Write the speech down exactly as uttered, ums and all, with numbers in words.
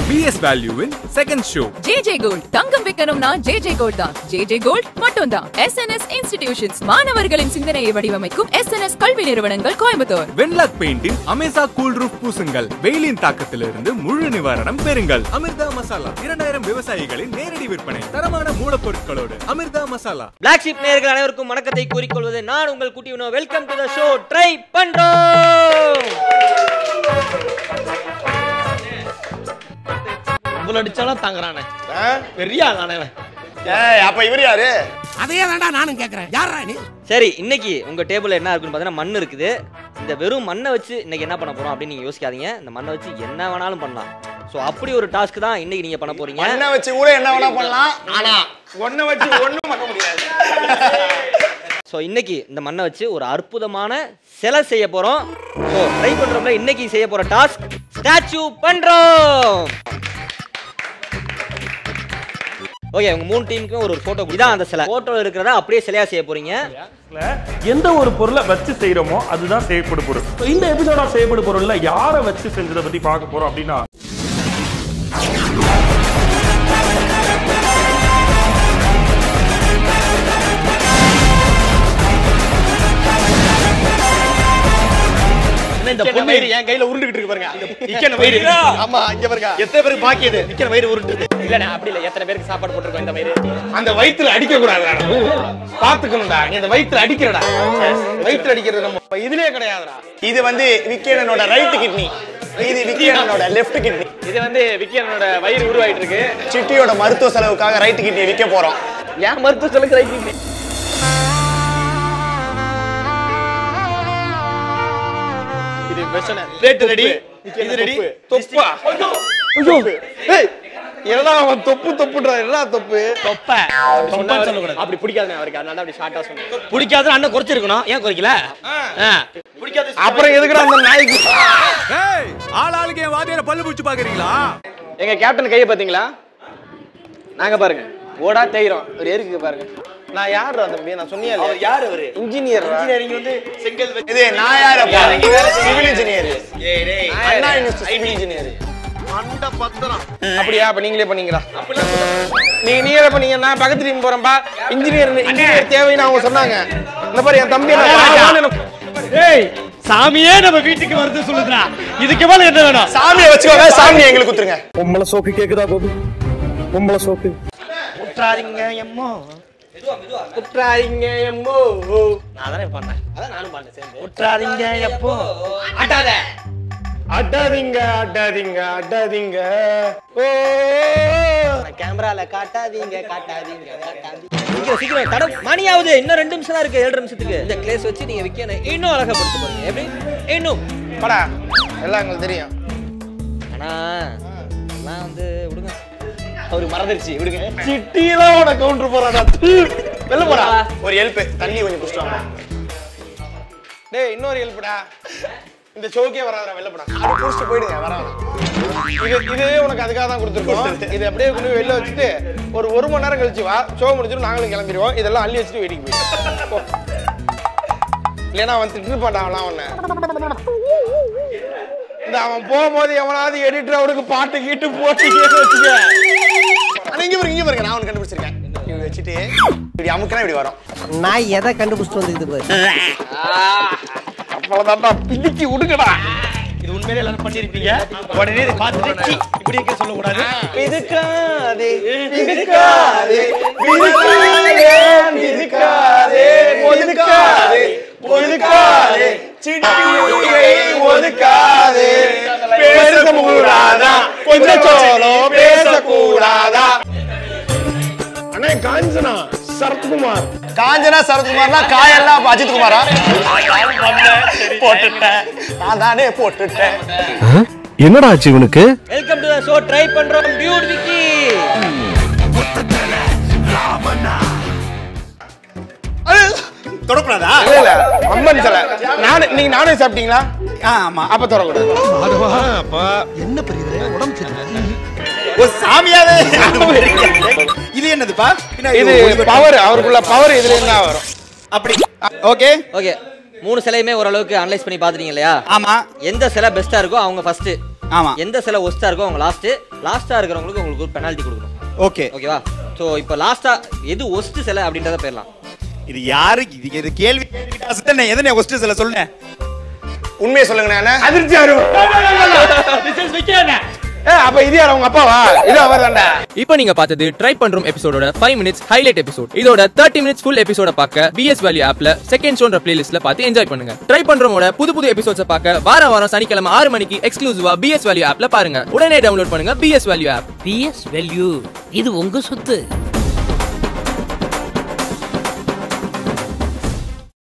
B S value in second show. J J Gold Thangam விக்கணும்னா J J Gold தான். J J Gold மட்டும் தான். S N S Institutions மாணவர்களின் சிந்தனையை வடிவமைக்கும் S N S கல்வி நிறுவனங்கள் Coimbatore. Venlac Paints Amesa Cool Roof பூசுங்கள். வெயிலின் தாக்கத்திலிருந்து முழு நிவாரணம் பெறுங்கள். Amirdha Masala இரண்டாயிரம் விவசாயிகளின் நேரடி விற்பனை. தரமான மூலப்பொருட்களோடு Amirdha Masala. Blacksheep நேயர்கள் அனைவருக்கும் வணக்கத்தை கூறிக்கொள்வது நான் உங்கள் குட்டி Vino. Welcome to the show. Try பண்றோம். புல் அடிச்சாலும் தாங்கறானே. பெரிய ஆளானே. ஏய் அப்ப இவர் யாரு? அதையே தான்டா நானும் கேக்குறேன். யாரா நீ? சரி, இன்னைக்கு உங்க டேபிள்ல என்ன இருக்குன்னு பார்த்தா மண் இருக்குது. இந்த வெறும் மண்ணை வச்சு இன்னைக்கு என்ன பண்ண போறோம் அப்படி நீங்க யோசிக்காதீங்க. இந்த மண்ணை வச்சு என்ன வேணாலும் பண்ணலாம். சோ அப்படி ஒரு டாஸ்க் தான் இன்னைக்கு நீங்க பண்ண போறீங்க. மண்ணை வச்சு கூட என்ன வேணா பண்ணலாம். ஆனா ஒண்ணை வச்சு ஒண்ணும் பண்ண முடியாது. சோ இன்னைக்கு இந்த மண்ணை வச்சு ஒரு அற்புதமான சிலை செய்ய போறோம். சோ ட்ரை பண்றோம்ல இன்னைக்கு செய்ய போற டாஸ்க் ஸ்டாச்சு பண்றோம். ஓகே, உங்க மூணு டீமுக்கும் ஒரு போட்டோ. இதான் அந்த சிலை. போட்டோல இருக்கிறத அப்படியே சிலையா செய்ய போறீங்க. எந்த ஒரு பொருளை வச்சு செய்யறோமோ அதுதான் செய்யப்படும் பொருள். இந்த எபிசோட் ஆஃப் செய்யப்படும் பொருள்ல யாரை வச்சு செஞ்சதை பத்தி பார்க்க போறோம் அப்படின்னா, இந்த பொண்ணு என் கையில உருண்டுகிட்டு இருக்கு பாருங்க. நிக்கன வயிறு. ஆமா, இங்க பாருங்க. எத்தனை பேருக்கு பாக்கியது? நிக்கன வயிறு உருண்டுது. இல்லடா அப்படி இல்ல. எத்தனை பேருக்கு சாப்பாடு போட்டுருக்கோம் இந்த வயிறு? அந்த வயித்துல அடிக்க கூடாதுடா. பாத்துக்கணும்டா. நீ அந்த வயித்துல அடிக்கிறடா. வயித்துல அடிக்கிறது நம்ம இதுலயே கிடையாதுடா. இது வந்து விக்கியனோட ரைட் கிட்னி. இது விக்கியனோட லெஃப்ட் கிட்னி. இது வந்து விக்கியனோட வயிறு உருவாயிட்டு இருக்கு. சிட்டியோட மருத்துவ செலவுக்காக ரைட் கிட்னியை விக்க போறோம். ஏன் மருத்துவ செலவுக்கு ரைட் கிட்னி? Plate ready. இது ரெடி. தொப்பா. ஐயோ. ஏய் என்னடா அவன் தொப்பு தொப்புடா. என்னடா தொப்பு? தொப்ப. தொப்பா சொல்ல கூடாது. அப்படி பிடிக்காதே அவருக்கு. அதனால அப்படி ஷார்ட்டா சொன்னேன். பிடிக்காத அண்ணன் குறைச்சு இருக்கணும். ஏன் குறைக்கல? ஆ. பிடிக்காத அப்புறம் எதுக்குடா அந்த நாய்க்கு? ஏய் ஆள் ஆளுக்கு என் வாதியார பல்லு பூச்சி பாக்குறீங்களா? எங்க கேப்டன் கையை பாத்தீங்களா? நாங்க பாருங்க. ஓடா தேய்றோம். ஒரு ஏருக்கு பாருங்க. நான் யாரு தம்பி? நான் சொன்னியா இல்ல? அவர் யாரு அவரு? இன்ஜினியர். இன்ஜினியரிங் வந்து செங்கல் வெச்சு. இது நான் யாரப்பா? நீங்க வேற சிவில் இன்ஜினியர். ஏய் டேய் அண்ணா யூனிவர்சிட்டி சிவில் இன்ஜினியர். மண்ட பத்திரம். அப்படியே அப்ப நீங்களே பண்ணீங்கடா. அப்படிலாம் நீங்க நீங்களே பண்ணீங்க. நான் பக்கத்து டீம் போறேன்பா. இன்ஜினியர் இன்ஜினியர் தேவைன்னு அவங்க சொன்னாங்க. இந்த பாரு என் தம்பி நான். ஏய் சாமியே நம்ம வீட்டுக்கு வருது சொல்லுடா. இதுக்கு மேல என்ன வேணும்? சாமியை வச்சுக்கோங்க. சாமியை எங்களுக்கு குத்துருங்க. பொம்பளை சோக்கு கேக்குதா பாபு? பொம்பளை சோக்கு குற்றாரிங்க எம்மோ. குற்றாரிங்க எம்மோ. நான் தானே பண்ணேன். அதான் நானும் பண்ணேன் சேர்ந்து. குற்றாரிங்க எப்போ? அட்டாத. அட்டாதீங்க அட்டாதீங்க அட்டாதீங்க. ஓ கேமரால காட்டாதீங்க காட்டாதீங்க காட்டாதீங்க. சீக்கிரம் சீக்கிரம் தடம் மணியாவது. இன்னும் ரெண்டு நிமிஷம் தான் இருக்கு. ஏழு நிமிஷத்துக்கு இந்த கிளேஸ் வச்சு நீங்க விக்கணும். இன்னும் அழகாப்படுத்த போறீங்க. எப்படி? இன்னும் படா எல்லாம் உங்களுக்கு தெரியும். ஆனா எல்லாம் வந்து விடுங்க. அவருக்கு மறந்துருச்சு. விடுங்க. சிட்டில உன கவுண்டர் போறாடா. வெல்ல போடா. ஒரு ஹெல்ப். தண்ணி கொஞ்சம் குடிச்சிட்டு வாங்க. டேய் இன்னொரு ஹெல்ப்டா. இந்த ஷோக்கே வராதடா. வெல்ல போடா. அது குடிச்சிட்டு போய்டுங்க. வராதடா. இது இதே உனக்கு அதுக்காக தான் கொடுத்துருக்கோம். இது அப்படியே கொண்டு வெளில வச்சிட்டு ஒரு ஒரு மணி நேரம் கழிச்சு வா. ஷோ முடிஞ்சிரும். நாங்களும் கிளம்பிடுவோம். இதெல்லாம் அள்ளி வச்சுட்டு வீட்டுக்கு போயிடு. இல்லைன்னா அவன் திட்டு பாட்டான் அவனை. இந்த அவன் போகும்போது எவனாவது எடிட்டர் அவருக்கு பாட்டு கீட்டு போட்டு வச்சுக்க. ஆனா இங்க பாருங்க இங்க பாருங்க. நான் அவனை கண்டுபிடிச்சிருக்கேன். இவங்க வச்சுட்டு இப்படி அமுக்கினா இப்படி வரும். நான் எதை கண்டுபிடிச்சிட்டு வந்து பாரு. அவ்வளவுதான்டா. பிடிக்கி விடுங்கடா. இது உண்மையிலே எல்லாரும் பண்ணிருப்பீங்க. உடனே இதை பார்த்துட்டு இப்படி இருக்க சொல்லக்கூடாது. பிதுக்காதே பிதுக்காதே பிதுக்காதே ஒதுக்காதே ஒதுக்காதே சிட்டியை ஒதுக்காதே. பேசக்கூடாதா கொஞ்சம் சோளோ பேசக்கூடாதா. அண்ணே காஞ்சனா சரத்குமார். காஞ்சனா சரத்குமார்னா காயெல்லாம் அஜித் குமாரா? போட்டுட்டேன். நான் தானே போட்டுட்டேன். என்னடா ஆச்சு இவனுக்கு? Welcome to the show. Try பண்றோம் டியூட் விக்கி. தொடக்கூடாதா? இல்ல இல்ல அம்மன் சிலை. நான் நீங்க நானே சாப்பிட்டீங்களா? ஆமா. அப்ப தொடக்கூடாது. அப்ப என்ன பெரியது உடம்பு சரியில்லை. ஓ சாமியாவே. இது என்னதுப்பா? இது பவர். அவருக்குள்ள பவர் இதுல என்ன வரும்? அப்படி. Okay okay. மூணு சிலையுமே ஓரளவுக்கு அனலைஸ் பண்ணி பாத்துட்டீங்க இல்லையா? ஆமா. எந்த சிலை பெஸ்டா இருக்கோ அவங்க ஃபர்ஸ்ட். ஆமா. எந்த சிலை ஒஸ்டா இருக்கோ அவங்க லாஸ்ட். லாஸ்டா இருக்கிறவங்களுக்கு உங்களுக்கு ஒரு பெனால்ட்டி கொடுக்கணும். ஓகே ஓகேவா? ஸோ இப்போ லாஸ்டா எது ஒஸ்ட் சிலை அப்படின்றத போயிடலாம். இது யாரு இது கேள்வி கேட்டுக்கிட்டா எதனே ஒஸ்ட் சிலை சொல்லுங்க. உண்மையை சொல்லுங்க. அதிர்ச்சி ஆகும். அப்ப இது யார் உங்க அப்பாவா? இது அவர்தான்டா. இப்போ நீங்க பார்த்தது ட்ரை பண்றோம் எபிசோடோட ஃபைவ் மினிட்ஸ் ஹைலைட் எபிசோட். இதோட தேர்ட்டி மினிட்ஸ் ஃபுல் எபிசோட பார்க்க பிஎஸ் வேல்யூ ஆப்ல செகண்ட் ஷோன்ற பிளேலிஸ்ட்ல பார்த்து என்ஜாய் பண்ணுங்க. ட்ரை பண்றோமோட புது புது எபிசோட்ஸ் பார்க்க வார வாரம் சனிக்கிழமை ஆறு மணிக்கு எக்ஸ்க்ளூசிவா பிஎஸ் வேல்யூ ஆப்ல பாருங்க. உடனே டவுன்லோட் பண்ணுங்க BS value app. BS value இது உங்க சொத்து.